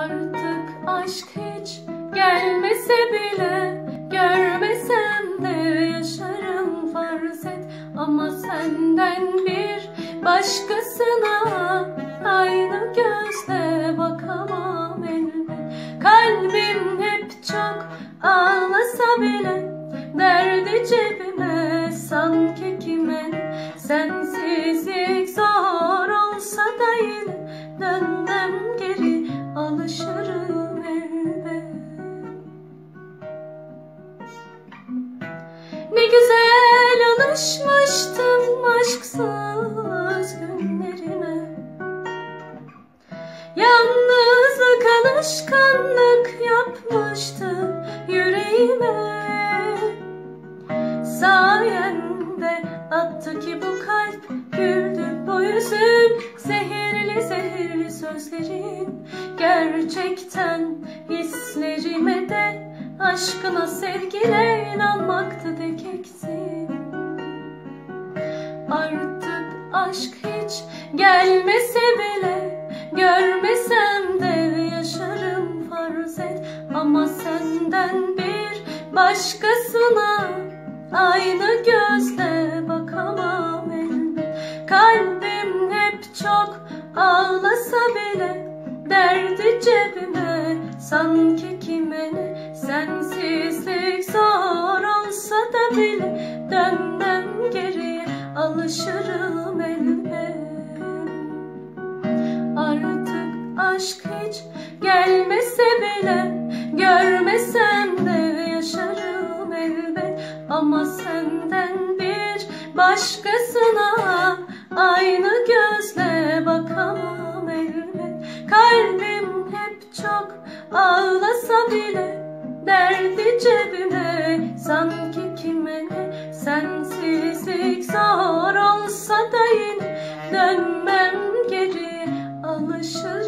Artık aşk hiç gelmese bile, görmesem de yaşarım farz et. Ama senden bir başkasına aynı gözle bakamam elbet. Kalbim hep çok ağlasa bile, derdi cebime sanki kime. Sensizlik zor olsa da yine dönmem geri, alışırım elbet. Ne güzel alışmıştım aşksız günlerime. Yalnızlık alışkanlık yapmıştı yüreğime. Sayende attı ki bu kalp, güldü bu yüzüm. Zehirli zehirli sözlerin gerçekten hislerime de, aşkına sevgine inanmaktı tek eksik. Artık aşk hiç gelmese bile, görmesem de yaşarım farz et. Ama senden bir başkasına aynı gözle bakamam elbet. Kalbim hep çok ağlasa bile, derdi cebime sanki kime ne. Sensizlik zor olsa da bile dönmem geriye, alışırım elbet. Artık aşk hiç gelmese bile, görmesem de yaşarım elbet. Ama senden bir başkasına aynı gözle bakamam elbet. Kalbim hep çok ağlasa bile, derdi cebime sanki kime ne. Sensizlik zor olsa da yine dönmem geri, alışır